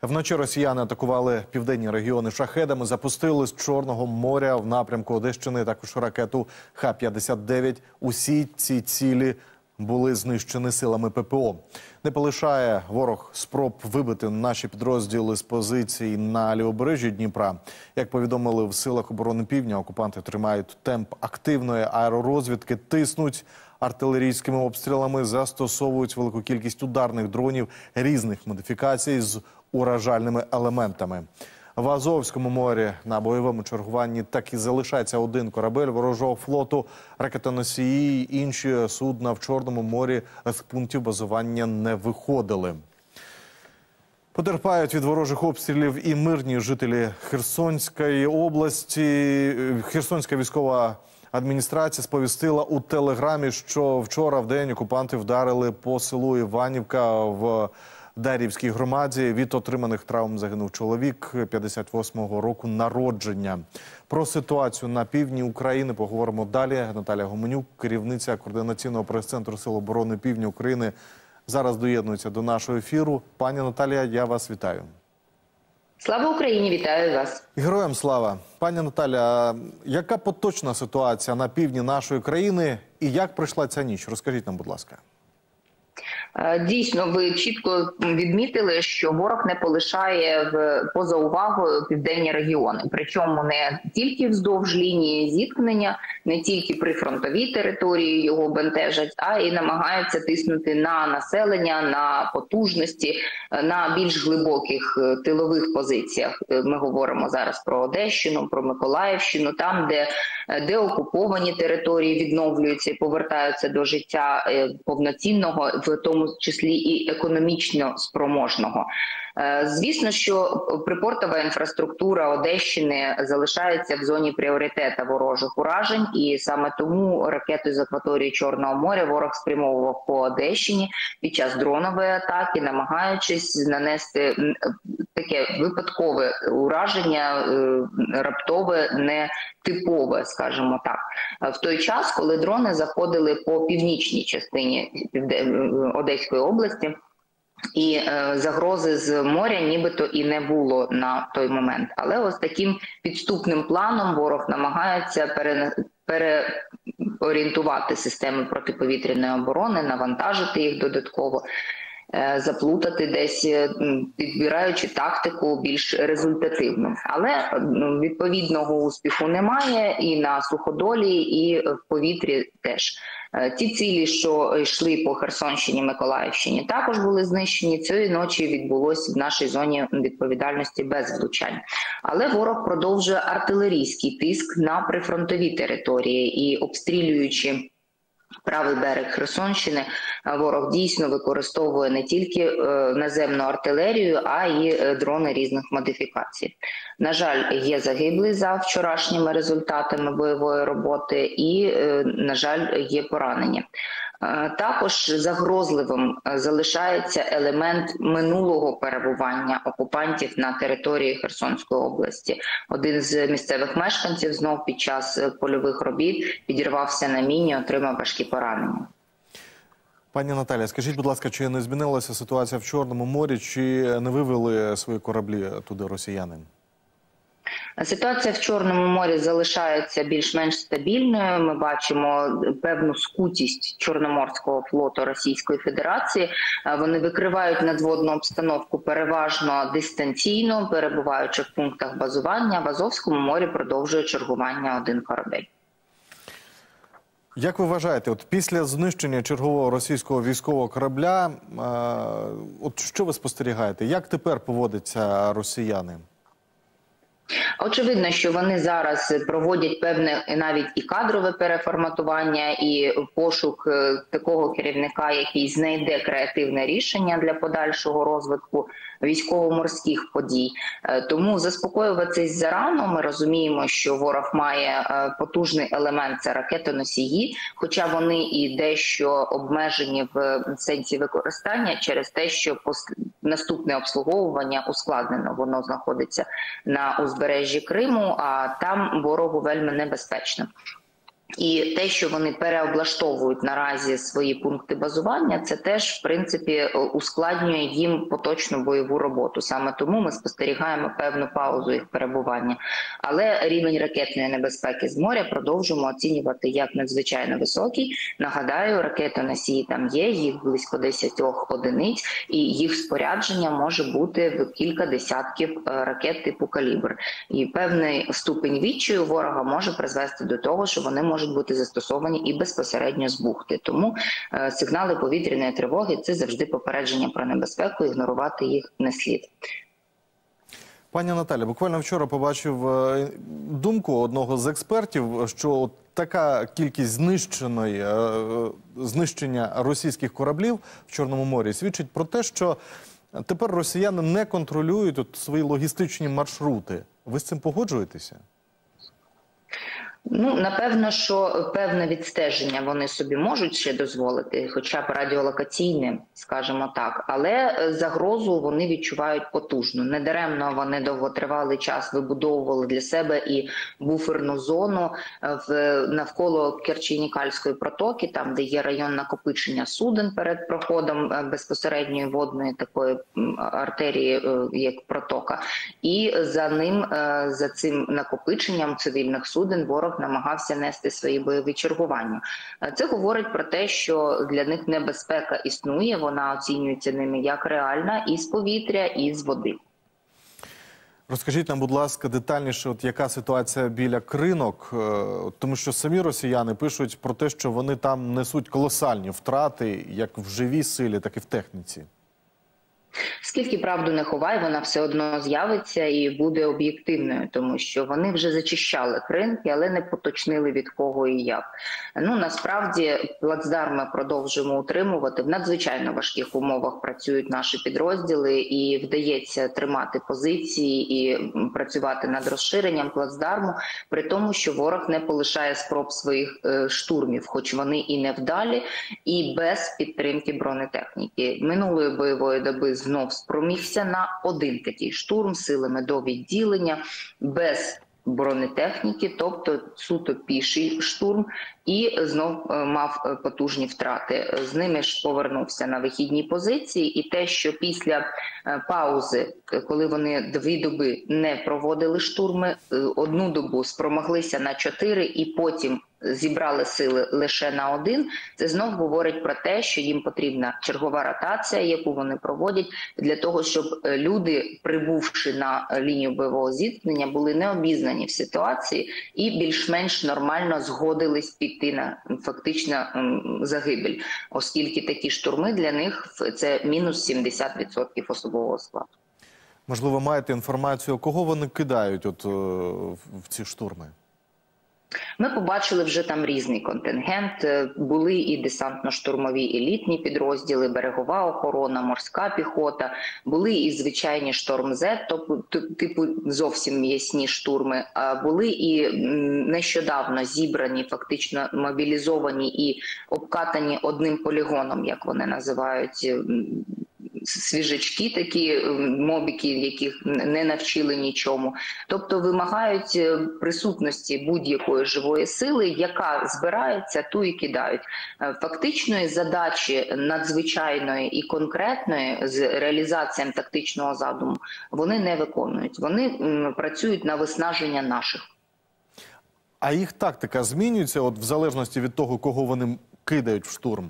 Вночі росіяни атакували південні регіони шахедами, запустили з Чорного моря в напрямку Одещини також ракету Х-59. Усі ці цілі були знищені силами ППО. Не полишає ворог спроб вибити наші підрозділи з позицій на лівобережжі Дніпра. Як повідомили в силах оборони Півдня, окупанти тримають темп активної аеророзвідки, тиснуть артилерійськими обстрілами, застосовують велику кількість ударних дронів різних модифікацій з уражальними елементами. В Азовському морі на бойовому чергуванні так і залишається один корабель ворожого флоту. Ракетоносії й інші судна в Чорному морі з пунктів базування не виходили. Потерпають від ворожих обстрілів і мирні жителі Херсонської області. Херсонська військова адміністрація сповістила у телеграмі, що вчора в день окупанти вдарили по селу Іванівка в Дар'ївській громаді. Від отриманих травм загинув чоловік 58-го року народження. Про ситуацію на півдні України поговоримо далі. Наталія Гуменюк, керівниця координаційного прес-центру Сил оборони Півдня України, зараз доєднується до нашого ефіру. Пані Наталія, я вас вітаю. Слава Україні, вітаю вас. Героям слава. Пані Наталя, яка поточна ситуація на півдні нашої країни і як пройшла ця ніч? Розкажіть нам, будь ласка. Дійсно, ви чітко відмітили, що ворог не полишає поза увагою південні регіони. Причому не тільки вздовж лінії зіткнення, не тільки прифронтові території його бентежать, а й намагаються тиснути на населення, на потужності, на більш глибоких тилових позиціях. Ми говоримо зараз про Одещину, про Миколаївщину, там, де окуповані території відновлюються і повертаються до життя повноцінного, в тому числі і економічно спроможного. Звісно, що припортова інфраструктура Одещини залишається в зоні пріоритету ворожих уражень, і саме тому ракети з акваторії Чорного моря ворог спрямовував по Одещині під час дронової атаки, намагаючись нанести таке випадкове ураження, раптове, нетипове, скажімо так. В той час, коли дрони заходили по північній частині Одеської області, і загрози з моря нібито і не було на той момент. Але ось таким підступним планом ворог намагається переорієнтувати системи протиповітряної оборони, навантажити їх додатково, заплутати десь, підбираючи тактику більш результативну. Але відповідного успіху немає і на суходолі, і в повітрі теж. Ті цілі, що йшли по Херсонщині, Миколаївщині, також були знищені. Цієї ночі відбулося в нашій зоні відповідальності без влучань. Але ворог продовжує артилерійський тиск на прифронтові території і, обстрілюючи правий берег Херсонщини, ворог дійсно використовує не тільки наземну артилерію, а й дрони різних модифікацій. На жаль, є загиблі за вчорашніми результатами бойової роботи і, на жаль, є поранення. Також загрозливим залишається елемент минулого перебування окупантів на території Херсонської області. Один з місцевих мешканців знов під час польових робіт підірвався на міні, отримав важкі поранення. Пані Наталя, скажіть, будь ласка, чи не змінилася ситуація в Чорному морі, чи не вивели свої кораблі туди росіяни? Ситуація в Чорному морі залишається більш-менш стабільною. Ми бачимо певну скутість Чорноморського флоту Російської Федерації. Вони викривають надводну обстановку переважно дистанційно, перебуваючи в пунктах базування. В Азовському морі продовжує чергування один корабель. Як ви вважаєте, от після знищення чергового російського військового корабля, от що ви спостерігаєте? Як тепер поводяться росіяни? Очевидно, що вони зараз проводять певне навіть і кадрове переформатування, і пошук такого керівника, який знайде креативне рішення для подальшого розвитку військово-морських подій. Тому заспокоюватись зарано. Ми розуміємо, що ворог має потужний елемент – це ракетоносії, хоча вони і дещо обмежені в сенсі використання через те, що наступне обслуговування ускладнено. Воно знаходиться на узбережжі Криму, а там ворогу вельми небезпечно. І те, що вони переоблаштовують наразі свої пункти базування, це теж, в принципі, ускладнює їм поточну бойову роботу. Саме тому ми спостерігаємо певну паузу їх перебування. Але рівень ракетної небезпеки з моря продовжуємо оцінювати як надзвичайно високий. Нагадаю, ракетоносії там є, їх близько 10 одиниць, і їх спорядження може бути в кілька десятків ракет типу «Калібр». І певний ступень відчаю ворога може призвести до того, що вони можуть бути застосовані і безпосередньо з бухти. Тому сигнали повітряної тривоги – це завжди попередження про небезпеку, ігнорувати їх не слід. Пані Наталя, буквально вчора побачив думку одного з експертів, що така кількість знищення російських кораблів в Чорному морі свідчить про те, що тепер росіяни не контролюють свої логістичні маршрути. Ви з цим погоджуєтеся? Ну, напевно, що певне відстеження вони собі можуть ще дозволити, хоча б радіолокаційне, скажімо так, але загрозу вони відчувають потужну. Недаремно вони довготривалий час вибудовували для себе і буферну зону навколо Керчі-Нікальської протоки, там, де є район накопичення суден перед проходом безпосередньої водної такої артерії, як протока. І за ним, за цим накопиченням цивільних суден, ворог намагався нести свої бойові чергування. Це говорить про те, що для них небезпека існує, вона оцінюється ними як реальна і з повітря, і з води. Розкажіть нам, будь ласка, детальніше, яка ситуація біля Кринок, тому що самі росіяни пишуть про те, що вони там несуть колосальні втрати, як в живій силі, так і в техніці. Скільки правду не ховай, вона все одно з'явиться і буде об'єктивною, тому що вони вже зачищали кринки, але не поточнили від кого і як. Ну, насправді, плацдарм ми продовжуємо утримувати. В надзвичайно важких умовах працюють наші підрозділи і вдається тримати позиції і працювати над розширенням плацдарму, при тому, що ворог не полишає спроб своїх штурмів, хоч вони і невдалі, і без підтримки бронетехніки. Минулої бойової доби знов спромігся на один такий штурм силами до відділення, без бронетехніки, тобто суто піший штурм, і знов мав потужні втрати. З ними ж повернувся на вихідні позиції, і те, що після паузи, коли вони 2 доби не проводили штурми, 1 добу спромоглися на 4 і потім зібрали сили лише на 1, це знов говорить про те, що їм потрібна чергова ротація, яку вони проводять, для того, щоб люди, прибувши на лінію бойового зіткнення, були не обізнані в ситуації і більш-менш нормально згодились піти на фактично загибель, оскільки такі штурми для них – це мінус 70% особового складу. Можливо, маєте інформацію, кого вони кидають в ці штурми? Ми побачили вже там різний контингент. Були і десантно-штурмові елітні підрозділи, берегова охорона, морська піхота, були і звичайні «Шторм-З», типу зовсім м'ясні штурми, були і нещодавно зібрані, фактично мобілізовані і обкатані одним полігоном, як вони називають, свіжачки такі, мобіки, яких не навчили нічому. Тобто вимагають присутності будь-якої живої сили, яка збирається, ту і кидають. Фактичної задачі надзвичайної і конкретної з реалізацією тактичного задуму вони не виконують. Вони працюють на виснаження наших. А їх тактика змінюється в залежності від того, кого вони кидають в штурм?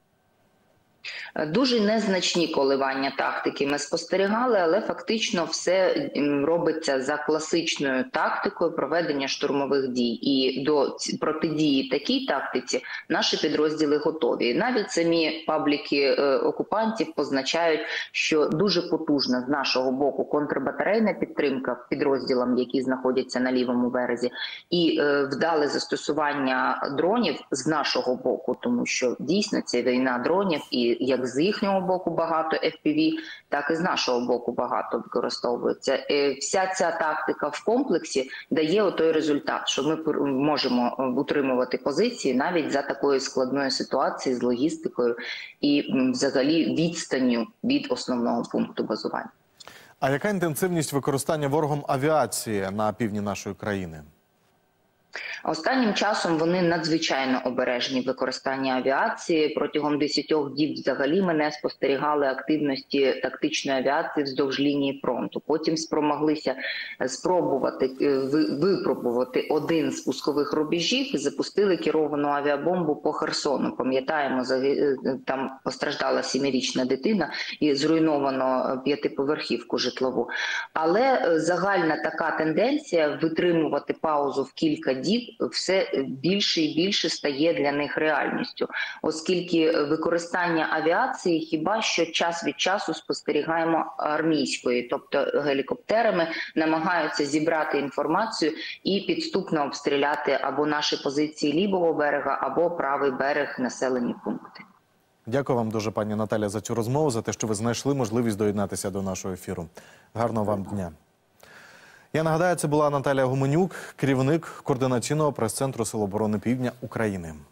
Дуже незначні коливання тактики ми спостерігали, але фактично все робиться за класичною тактикою проведення штурмових дій. І до протидії такій тактиці наші підрозділи готові. Навіть самі пабліки окупантів позначають, що дуже потужна з нашого боку контрбатарейна підтримка підрозділам, які знаходяться на лівому березі, і вдале застосування дронів з нашого боку, тому що дійсно це війна дронів, і як з їхнього боку багато FPV, так і з нашого боку багато використовується. Вся ця тактика в комплексі дає той результат, що ми можемо утримувати позиції навіть за такої складної ситуації з логістикою і взагалі відстанню від основного пункту базування. А яка інтенсивність використання ворогом авіації на півдні нашої країни? Останнім часом вони надзвичайно обережні в використанні авіації. Протягом 10 діб взагалі ми не спостерігали активності тактичної авіації вздовж лінії фронту. Потім спромоглися випробувати один з пускових рубежів і запустили керовану авіабомбу по Херсону. Пам'ятаємо, там постраждала 7-річна дитина і зруйновано 5-поверхівку житлову. Але загальна така тенденція витримувати паузу в кілька діб все більше і більше стає для них реальністю, оскільки використання авіації хіба що час від часу спостерігаємо армійської, тобто гелікоптерами намагаються зібрати інформацію і підступно обстріляти або наші позиції лівого берега, або правий берег, населені пункти. Дякую вам дуже, пані Наталя, за цю розмову, за те, що ви знайшли можливість доєднатися до нашого ефіру. Гарного вам дня. Я нагадаю, це була Наталія Гуменюк, керівник координаційного прес-центру Сил оборони Півдня України.